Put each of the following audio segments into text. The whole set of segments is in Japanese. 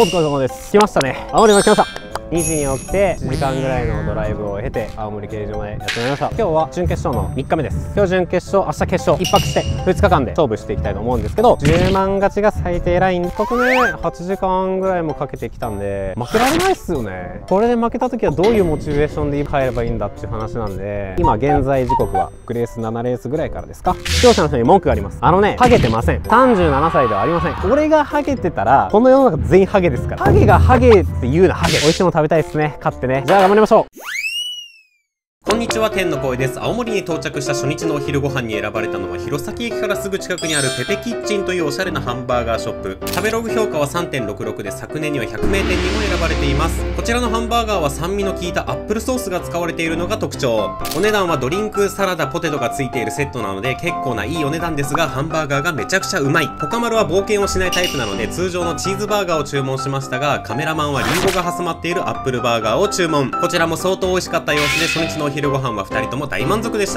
お疲れ様です。来ましたね。青森まで来ました。2時に起きて1時間ぐらいのドライブを経て青森競馬場へやってまいりました。今日は準決勝の3日目です。今日準決勝、明日決勝、1泊して2日間で勝負していきたいと思うんですけど、10万勝ちが最低ライン。僕ね、8時間ぐらいもかけてきたんで負けられないっすよね。これで負けた時はどういうモチベーションで帰ればいいんだっていう話なんで、今現在時刻は6レース7レースぐらいからですか。視聴者の人に文句があります。ハゲてません。37歳ではありません。俺がハゲてたらこの世の中全員ハゲですから。ハゲがハゲって言うな。ハゲ美味しいもの食べたいですね。勝ってね。じゃあ頑張りましょう。こんにちは、天の声です。青森に到着した初日のお昼ご飯に選ばれたのは弘前駅からすぐ近くにあるペペキッチンというおしゃれなハンバーガーショップ。食べログ評価は 3.66 で昨年には100名店にも選ばれています。こちらのハンバーガーは酸味の効いたアップルソースが使われているのが特徴。お値段はドリンク、サラダ、ポテトがついているセットなので結構ないいお値段ですが、ハンバーガーがめちゃくちゃうまい。ポカマルは冒険をしないタイプなので通常のチーズバーガーを注文しましたが、カメラマンはリンゴが挟まっているアップルバーガーを注文。こちらも相当美味しかった様子で、初日のお昼ご飯は2人とも大満足でした。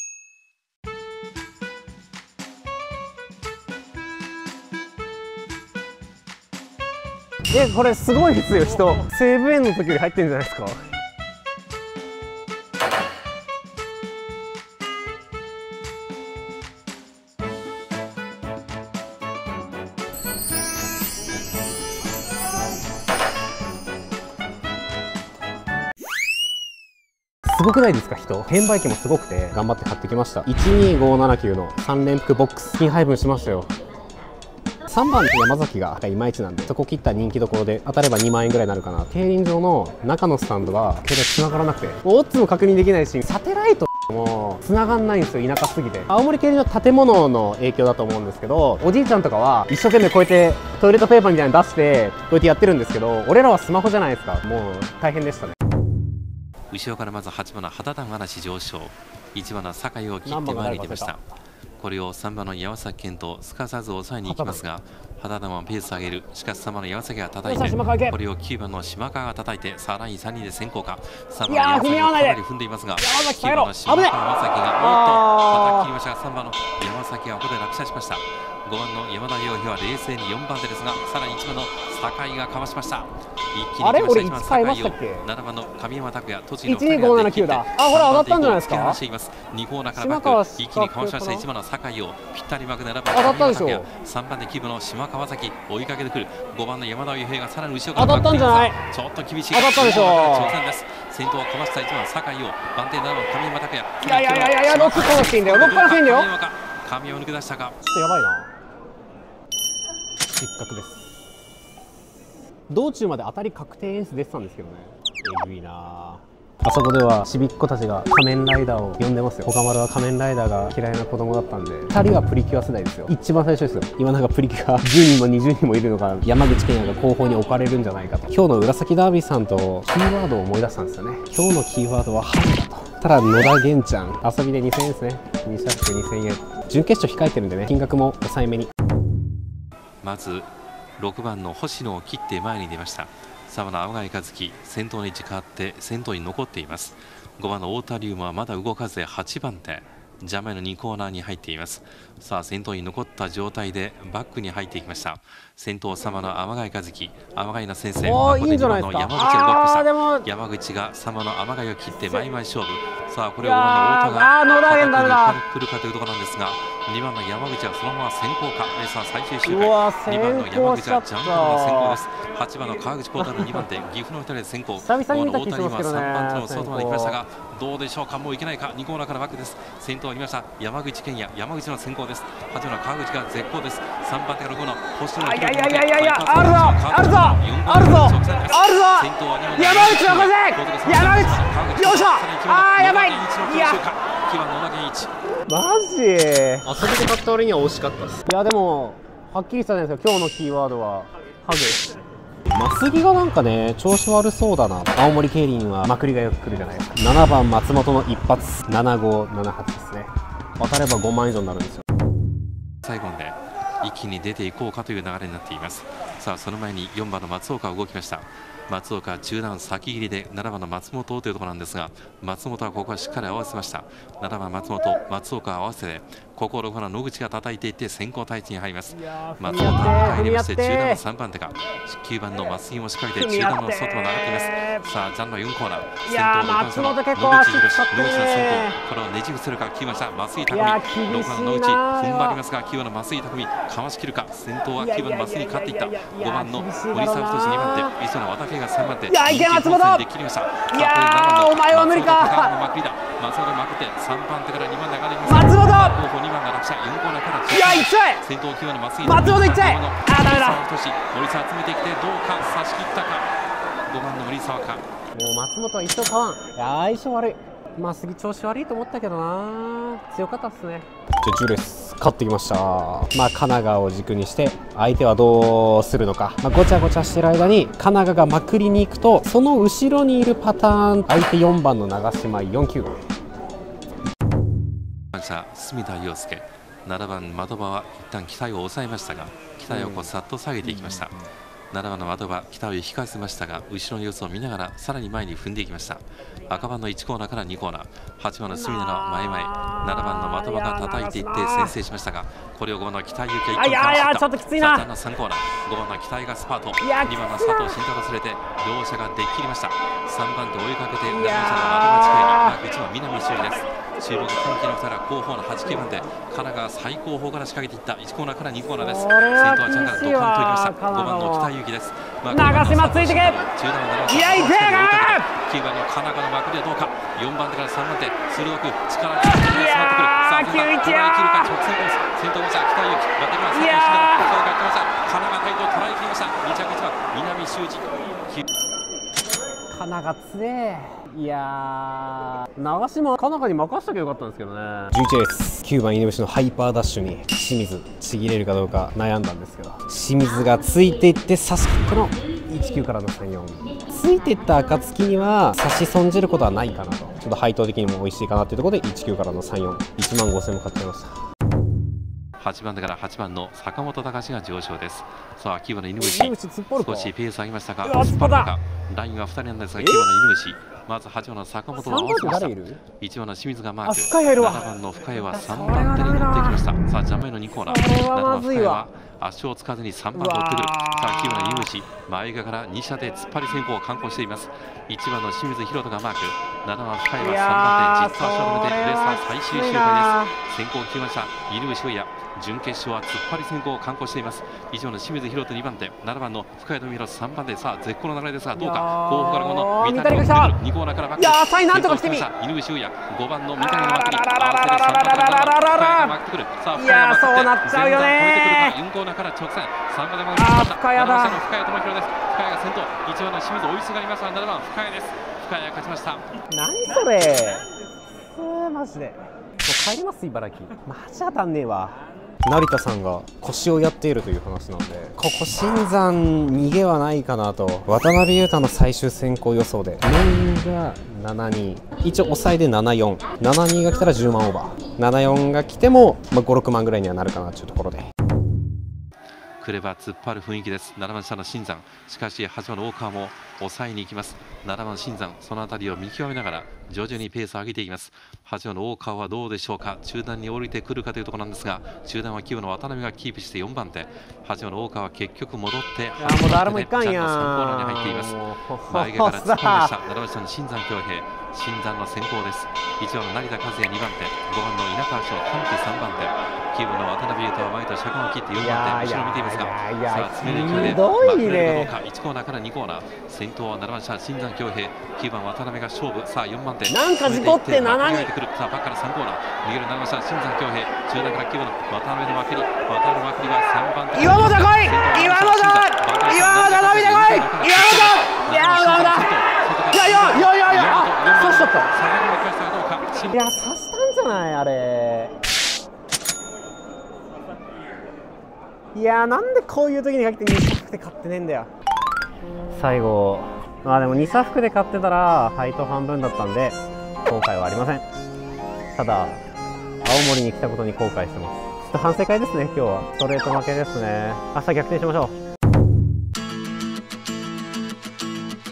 これすごいですよ。人西武園の時より入ってるんじゃないですか。すごくないですか人。券売機もすごくて頑張って買ってきました。12579の3連複ボックス金配分しましたよ。3番って山崎がいまいちなんで、そこ切った人気どころで当たれば2万円ぐらいになるかな。競輪場の中のスタンドが携帯繋がらなくて、オッズも確認できないし、サテライトも繋がんないんですよ。田舎すぎて。青森競輪場建物の影響だと思うんですけど、おじいちゃんとかは一生懸命こうやってトイレットペーパーみたいに出してこうやってやってるんですけど、俺らはスマホじゃないですか。もう大変でしたね。 後ろからまず8番の肌田話上昇、1番の酒井を切って前に出ました。これを3番の山崎健とすかさず抑えに行きますが、肌田もペース上げる。しかし3番の山崎が叩いて、これを9番の島川が叩いて、さらに3人で先行か。3番の山崎がかなり踏んでいますが、9番の島川山崎がおっと叩き切りましたが、3番の山崎がここで落車しました。5番の山田洋平は冷静に4番手ですが、さらに1番の酒井がかわしました。一気に来ました。1番酒井を7番の神山拓也、栃木の2人が切って、 あ、これ上がったんじゃないですか。 2コーナーからバック、一気にかわしました1番の酒井をぴったりマークで7番の神山拓也、3番で9番の島川崎追いかけてくる。5番の山田洋平がさらに後ろからバックしています。ちょっと厳しい。 当たったでしょう。 直線です。先頭をかわした1番酒井を番手7番神山拓也。 いや6からしていいんだよ。6からしていいんだよ。 神を抜け出したか。 ちょっとやばいな。失格です。道中まで当たり確定演出出てたんですけどね。えぐいなあ。あそこではちびっ子たちが仮面ライダーを呼んでますよ。岡丸は仮面ライダーが嫌いな子供だったんで、2人はプリキュア世代ですよ。一番最初ですよ。今なんかプリキュア10人も20人もいるのが山口健也が後方に置かれるんじゃないかと。今日の浦崎ダービーさんとキーワードを思い出したんですよね。今日のキーワードはハゲだと。ただ野田源ちゃん遊びで2000円ですね。2社して2000円。準決勝控えてるんでね、金額も抑えめに。 まず6番の星野を切って前に出ました。3番の青貝和樹先頭に位置変わって先頭に残っています。5番の太田龍馬はまだ動かずで8番手、邪魔の2コーナーに入っています。さあ先頭に残った状態でバックに入っていきました。先頭3番の天貝和樹、天貝の先生、ここで2番の山口が動きました。山口が3番の天貝を切って前々勝負。さあこれを5番の太田が叩きに来るかというところなんですが、2番の山口はそのまま先行か。さあ最終周回、2番の山口はジャンプの先行です。8番の川口幸太郎2番手、岐阜の2人で先行。5番の太田には3番手の外まで来ましたが、どうでしょうか。もういけないか。2コーナーからバックです。先頭にいました山口健也、山口の先行です。8番の川口が絶好です。3番手から5の星野の記録まであるぞ山口の山口よいしょ。やばい。いやマジ遊びで買った割には惜しかったです。いやでもはっきりしたじゃないですか。今日のキーワードはハゲ。マスギがなんかね調子悪そうだな。青森競輪はまくりがよく来るじゃないですか。7番松本の一発7578ですね。当たれば5万以上になるんですよ。 最後で一気に出ていこうかという流れになっています。さあその前に4番の松岡が動きました。 松岡中段先切りで7番の松本というところなんですが、松本はここはしっかり合わせました。7番松本、松岡合わせてここを6番の野口が叩いていって先行対地に入ります。松本は入りまして中段の3番手か9番の松井も仕掛けて中段の外まで上がっています。さあジャンの4コーナー先頭6番の野口博士、野口の先頭これをねじ伏せるか9番下松井匠、6番の野口踏ん張りますが9番の松井匠かわしきるか。先頭は9番の松井に勝っていった。5番の森沢太2番手、磯野渡辺が3番手、 いやいけ松本で切りました。 いやお前は無理か。 松本まくって3番手から2番で上がります。 松本後方2番が落車、4コーナーからいやいっちゃえ。 先頭9番の松井、 松本いっちゃえ。あダメだ。 森沢詰めてきてどうか、差し切ったか。5番の森沢か。 もう松本は一生買わん。いや相性悪い。まあ杉調子悪いと思ったけどな、強かったっすね。ジュレス勝ってきました。まあ神奈川を軸にして相手はどうするのか、ごちゃごちゃしてる間に神奈川がまくりに行くと、その後ろにいるパターン、相手4番の長島4-9 隅田陽介、7番的場は一旦期待を抑えましたが、期待をこうさっと下げていきました。7番の的場、期待を引かせましたが、後ろの様子を見ながらさらに前に踏んでいきました。赤番の1コーナーから2コーナー、8番の隅田の前々、7番の的場が叩いていって先制しましたが、これを5番の期待勇気が一気にかわした。 ちょっときついな。 の3コーナー、5番の期待がスパート、2番の佐藤慎太郎連れて両者が出切りました。3番手追いかけて7番の的場近いに1番南修理です。注目歓喜の2人は後方の8、9番手、神奈川最高峰から仕掛けていった1コーナーから2コーナーです。先頭はジャンからドカンといきました。5番の北勇気です。 長島ついてけ。いやいけが 9番の神奈川のまくりはどうか。4番手から3番手鋭く力が詰まってくる。さあ9-1や直線コース、先頭馬車北勇気バッテリーは佐藤慎太郎が勝ってました。神奈川タイトルを捉え切りました。2着1番南修二。 神奈川強え。いやー長島神奈川に任せときゃよかったんですけどね。11レース9番犬伏のハイパーダッシュに清水ちぎれるかどうか悩んだんですけど、清水がついていって差し切っての19からの34、ついていった暁には差し損じることはないかなと、ちょっと配当的にも美味しいかなというところで19からの34、1万5000円も買っちゃいました。 8番手から8番の坂本隆が上昇です。さあ9番の犬伏少しペース上げましたが、スパルかラインは2人なんですが、9番の犬伏まず8番の坂本を合わせました。1番の清水がマーク、7番の深谷は3番手に乗ってきました。さあ邪魔の2コーナー、7番深谷は足をつかずに3番で追ってくる。さあ9番の犬伏前側から2車で突っ張り先行を敢行しています。1番の清水宏斗がマーク、7番深谷は3番手じっと足を止めてレースは最終周回です。先行9番車犬伏親準決勝は突っ張り先行を敢行しています。以上の清水宏斗2番手、7番の深谷富弘3番手、さあ絶好の流れですがどうか。後方からこの三谷が来てくる2コーナーからバック、いやーなんとか来てみ犬伏親5番の三谷のまくり合わせて3番手から深谷がまくってくる。さあ深谷がまくってそうなっちゃうよね。4コーナーから直線3番でまくりました。7番の深谷智弘です。深谷が先頭、1番の清水追いすがりますが7番深谷です。深谷が勝ちました。 何それマジでもう帰ります。茨城マジ当たんねえわ。成田さんが腰をやっているという話なので、ここ新山逃げはないかなと。渡辺裕太の最終選考予想で4が72、一応抑えで74、72が来たら10万オーバー、74が来ても、5、6万ぐらいにはなるかなというところで。 来れば突っ張る雰囲気です。7番下の新山、しかし8番の大川も抑えに行きます。7番新山、その辺りを見極めながら徐々にペースを上げていきます。8番の大川はどうでしょうか。中段に降りてくるかというところなんですが、中段は9番の渡辺がキープして4番手、8番の大川は結局戻って8番手でジャンの3コーナーに入っています。前側から突っ込みました。7番下の新山恭平、新山の先行です。1番の成田和也2番手、5番の稲川翔短期3番手、9番の渡辺裕太は前と車間を切って4番手、後ろを見ていますが、さあ詰める勢いでまくれるかどうか。1コーナーから2コーナー、先頭は7番車新山恭平、9番渡辺が勝負。さあ4番手なんか事故って7にさあバックから3コーナー逃げる7番車新山恭平、中段から9番の渡辺のまくり、渡辺のまくりは3番手、 岩本来い岩本伸びてこい岩本、いやーだいやいやいやいやいや刺しちゃった。いや刺したんじゃないあれ。いやーなんでこういう時に限って2差服で買ってねえんだよ。最後まあでも2差服で買ってたら配当半分だったんで後悔はありません。ただ青森に来たことに後悔してます。ちょっと反省会ですね今日は。ストレート負けですね。明日逆転しましょう。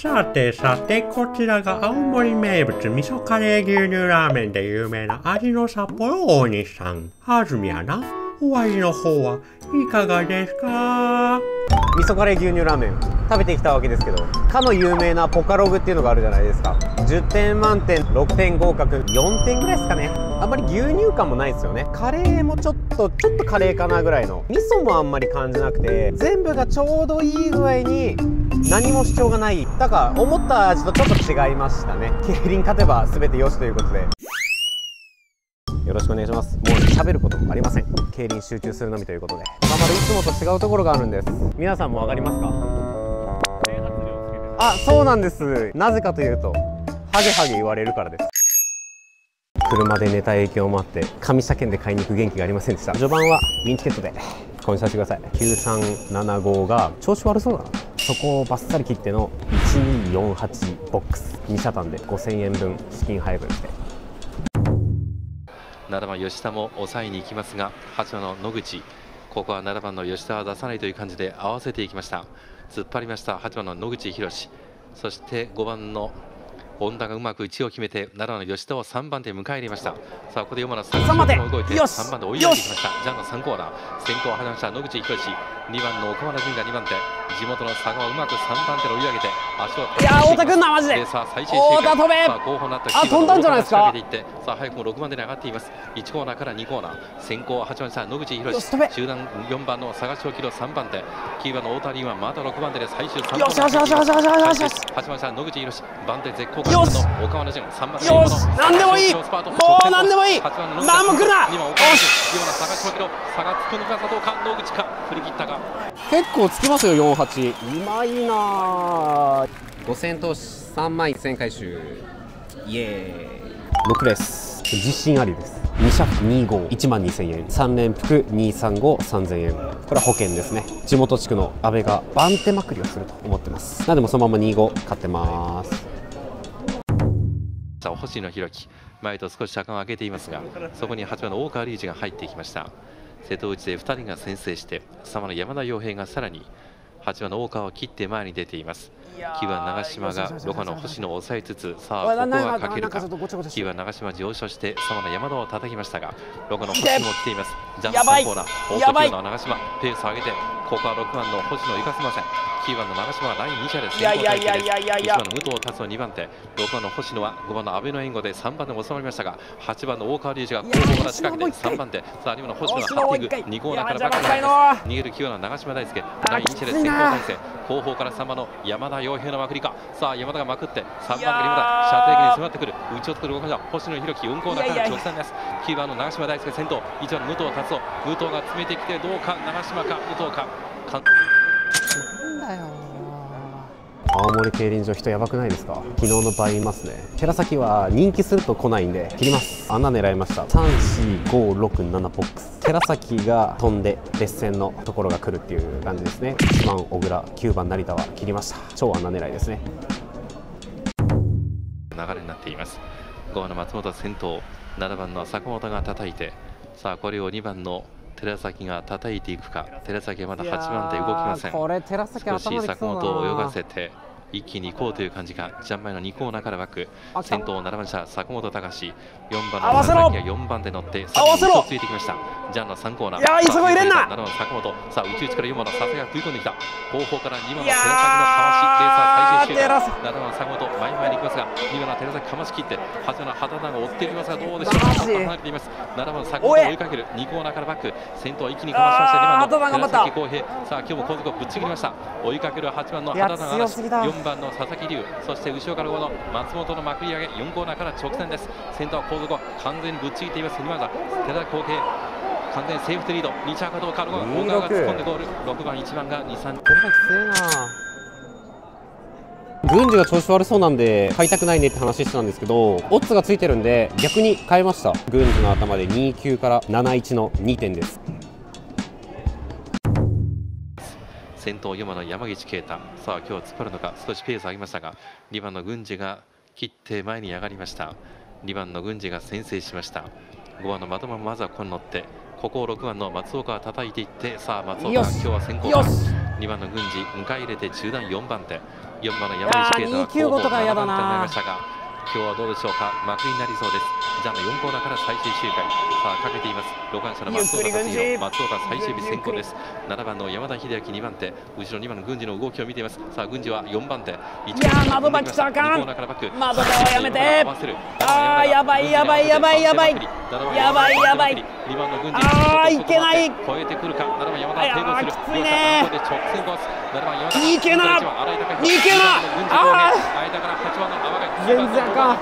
さてさて、こちらが青森名物味噌カレー牛乳ラーメンで有名な味の札幌大西さん。はずみやな、お味の方はいかがですか？ 味噌カレー牛乳ラーメン食べてきたわけですけど、かの有名なポカログっていうのがあるじゃないですか。10点満点6点合格4点ぐらいですかね。あんまり牛乳感もないですよね。カレーもちょっとカレーかなぐらいの、味噌もあんまり感じなくて、全部がちょうどいい具合に何も主張がない。だから思った味とちょっと違いましたね。競輪勝てば全てよしということで、よろしくお願いします。もう喋ることもありません。競輪集中するのみということで、まるいつもと違うところがあるんです。皆さんもわかりますか？あ、そうなんです。なぜかというと、ハゲハゲ言われるからです。車で寝た影響もあって上車券で買いに行く元気がありませんでした。序盤はミンチケットで購入させてください。9375が調子悪そうだな。そこをバッサリ切っての1248ボックス2車単で5000円分資金配分して、 7番吉田も抑えに行きますが、8番の野口、ここは7番の吉田は出さないという感じで合わせていきました。突っ張りました8番の野口博士、そして5番の本田がうまく位置を決めて7番の吉田を3番手迎え入れました。さあここで4番の3番で動いて3番で追い上げていきました。ジャンの3コーナー先頭を離した野口博士、2番の岡村淳が2番手、地元の佐賀をうまく3番手で追い上げて足をいやー、太田君だマジで。 さあ最終太田飛べ。 さあ後方になった飛んだんじゃないですか。 さあ早くも6番手に上がっています。1コーナーから2コーナー、先行は8番下野口博士、中段4番の佐賀長キロ3番手、9番の太田凛はまた6番手で最終3コーナー。 よしよしよしよしよしよしよし。 8番下野口博士、番手絶好感の岡村淳3番手、 よし、なんでもいい、もうなんでもいい、なんも来るな。 2番岡村淳、2番の佐賀長キロ、佐賀突っ込んできました。どうか、野口か振り切ったか。 結構つきますよ。48うまいな。5000投資3万1000回収、イエーイ。6レース自信ありです。2車25 1万2000円、3連複235 3000円。これは保険ですね。地元地区の阿部が番手まくりをすると思ってます。なのでもそのまま25買ってます。 さあ星野弘樹、前と少し車間を上げていますが、そこに8番の大川隆二が入ってきました。瀬戸内で2人が先制して、3番の山田洋平がさらに8番の大川を切って前に出ています。9番長島が6番の星野を抑えつつ、さあここはかけるか。9番長島上昇して3番の山田を叩きましたが、6番の星野も来ています。ジャンプ3コーナー、大と9番の長島ペースを上げて、ここは6番の星野を生かせません。9番の長島はライン2車で先行体制です。1番の武藤達の2番手、6番の星野は5番の阿部の援護で3番で収まりましたが、8番の大川隆二が後方から仕掛けて3番手、さあ2番の星野がハッティング2コーナーからバックになります。逃げる9番の長島大輔、ライン2車で先行体制、後方から3番の山田洋平のまくりか。さあ山田がまくって3番手にまだ射程に迫ってくる、内を作る動かした星野弘樹、4コーナーから直線です。9番の長島大輔先頭、1番の武藤達夫、武藤が詰めてきてどうか、長島か武藤か。 なんだよ、青森競輪場人やばくないですか？昨日の倍いますね。寺崎は人気すると来ないんで切ります。穴狙いました。34567ボックス、寺崎が飛んで劣勢のところが来るっていう感じですね。1番小倉、9番成田は切りました。超穴狙いですね。 流れになっています。5番の松本先頭、7番の坂本が叩いて、さあこれを2番の寺崎が叩いていくか。寺崎はまだ8番で動きません。 これ寺崎少し坂本を泳がせて一気に行こうという感じか。ジャン前の2コーナーからバック、先頭7番車坂本隆、4番の佐々木が4番で乗ってさらに後をついてきました。ジャンの3コーナー、いや急ご入れんな。7番坂本、さあ内々から4番の佐々木が食い込んできた。後方から2番の寺崎のかまし、レーサー最終周回、7番の坂本前々に行きますが、2番の寺崎かまし切って8番の畑田が追っていますが、どうでしょうか。離れています。7番の坂本を追いかける、2コーナーからバック、先頭一気にかましました。2番の寺崎康平、さあ今日も後続をぶっちぎりました。追いかける8番の畑田が4番の佐々木龍、そして後ろから5の松本のまくり上げ、4コーナーから直線です。先頭は後続を完全にぶっちぎっています。2番だ寺崎康平、完全にセーフティーリード、2着かどうか。大川が突っ込んでゴール、6番1番が2、3。 寺崎強いな。郡司が調子悪そうなんで買いたくないねって話してたんですけど、オッズがついてるんで逆に買いました。郡司の頭で29から71の2点です。 先頭4番の山口啓太、さあ今日は突っ張るのか。少しペース上げましたが、2番の郡司が切って前に上がりました。2番の郡司が先制しました。5番の的間もまずはここに乗って、ここを6番の松岡が叩いていって、さあ松岡が今日は先行だ。 2番の郡司迎え入れて中段4番手、4番の山口啓太は 295とかやだな。 7番手になりましたが、今日はどうでしょうか。幕になりそうです。ジャンの4コーナーから最終周回、さあかけています。6番車の松岡達弘、松岡最終日先行です。7番の山田秀明2番手、後ろ2番の郡司の動きを見ています。さあ郡司は4番手、 いやー窓バックしたらあかん。 2コーナーからバック、 窓バックやめて。あーやばいやばいやばいやばいやばいやばい。 2番の郡司、 あーいけない。 超えてくるか。7番山田いやーきついね。 いけな。 いけな。あー間から8番の天貝、 全然あかん。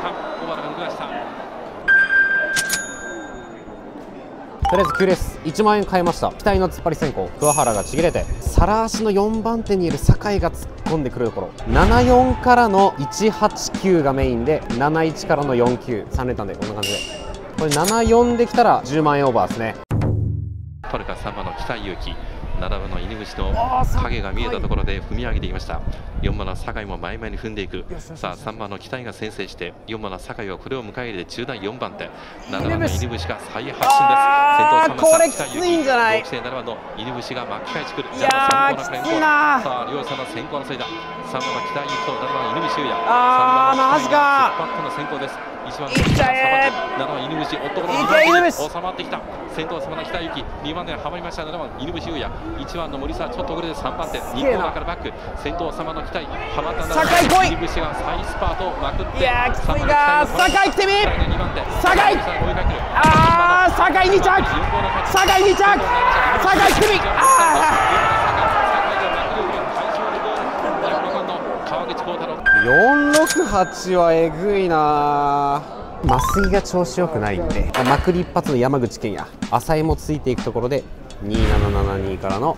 とりあえず9レース1万円買いました。期待の突っ張り先行、桑原がちぎれて、皿足の4番手にいる酒井が突っ込んでくるところ、74からの189がメインで、71からの49、3連単でこんな感じで、これ74できたら10万円オーバーですね。 取るか3番の北勇気、7番の犬伏の影が見えたところで踏み上げていきました。4番の酒井も前々に踏んでいく。さあ3番の北井が先制して、4番の酒井はこれを迎え入れて中段4番手、7番の犬伏が再発進です。先頭3番これきついんじゃない。 7番の犬伏が巻き返してくる。 いやーきついな。 さあ両者の先行の差だ。3番の北井と7番の犬伏優也、 あーマジか。 突っ張っての先行です。1番のいっちゃえ。 7番犬伏、男の 2番手収まってきた。先頭様の北幸、2番手はまりました。7番犬伏優也、1番の森沢ちょっと遅れて3番手、2コーナーからバック、先頭様の北井、はまった酒井来い。 犬伏が再スパートをまくって、 いやーきついな。酒井来てみ。 2番手酒井、あー酒井2着、酒井2着、酒井来てみ。468はえぐいな。麻酔が調子よくないんで、まくり一発の山口健也、浅井もついていくところで2772からの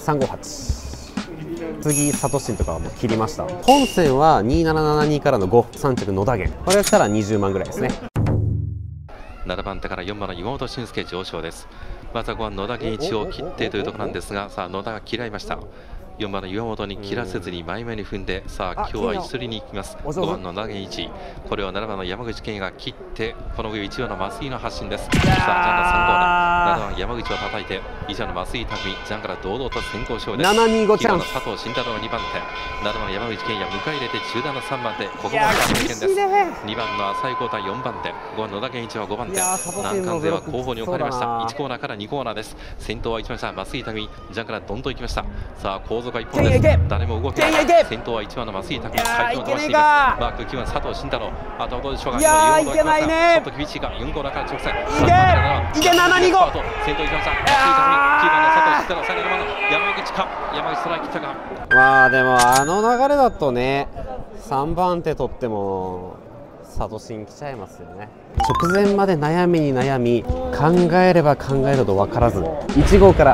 358、次佐藤慎とかはもう切りました。本戦は2772からの53着野田源、これが来たら20万ぐらいですね。 7番手から4番の岩本俊介上昇です。まずは5番野田源一を切ってというところなんですが、さあ野田が嫌いました。4番の岩本に切らせずに前々に踏んで、さあ今日は一緒に行きます。5番の野田源一、これを7番の山口健也が切って、この上1番の増井の発進です。さあジャンの3コーナー、7番山口を叩いて1番の増井匠、ジャンから堂々と先行勝利です。725チャンス、佐藤慎太郎2番手、7番の山口健也迎え入れて中段の3番手、ここまでは経験です。2番の浅井浩太4番手、5番野田源一は5番手、南関勢は後方に置かれました。1コーナーから2コーナーです。先頭は1番下増井匠、ジャンからどんどん行きました。さあ後続は1本です。誰も動けない。先頭は1番の増井匠、回転を飛ばしています。マーク9番佐藤慎太郎、あとはどうでしょうか。 いやーいけないね。 ちょっと厳しいか。4コーナーから直線、 いけ725、 先頭1番下、9番の佐藤慎太郎、最後の山口か。山口トライ切ったか。 まあでもあの流れだとね、3番手取っても佐藤慎来ちゃいますよね。直前まで悩みに悩み、考えれば考えるほど分からず、1号から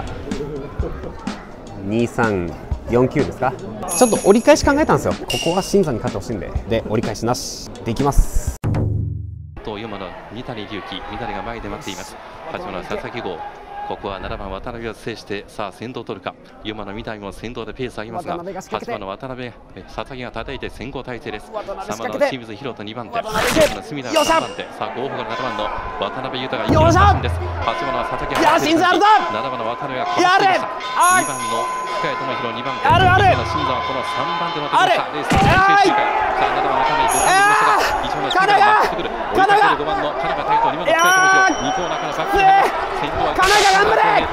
2349ですか。ちょっと折り返し考えたんですよ。ここは新山に勝ってほしいんで、折り返しなしでいきます。 と4番の三谷龍樹、三谷が前で待っています。8番の佐々木剛、ここは7番渡辺を制して、さあ先頭を取るか。4番の三谷も先頭でペース上げますが、8番の渡辺、佐々木が叩いて先行体制です。3番の清水宏斗2番手、4番の隅田が3番手、さあ後方から7番の渡辺裕太が一気に発進です。8番の佐々木が発進、7番の渡辺がかわしていました。2番の深谷智弘2番手、4番の新山はこの3番手のところでした。レースの最終周回、さあ7番渡辺5番に行きましたが、1番の新山が回ってくる。追いかける5番の田中泰斗、2番の深谷智弘、2コーナーからバックに入ります。先頭は後続を突き放す。2番の深谷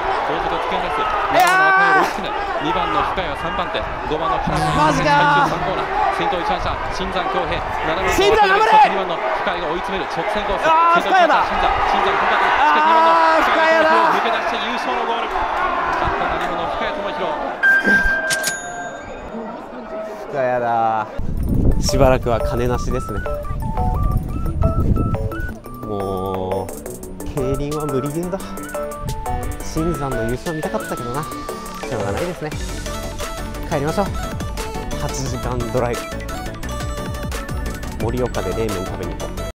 は追いつけない。2番の深谷は3番手、5番の田中最終3コーナー、先頭1番車新山恭平、7番の新山頑張れ。2番の深谷が追い詰める直線コース。先頭1番新山頑張って、しかし2番の深谷が抜け出して優勝のゴール。勝った7番の深谷智弘。 深谷だ。しばらくは金なしですね。もう競輪は無理ゲーだ。新山の優勝見たかったけどな、しょうがないですね。帰りましょう。8時間ドライブ、盛岡で冷麺食べに行こう。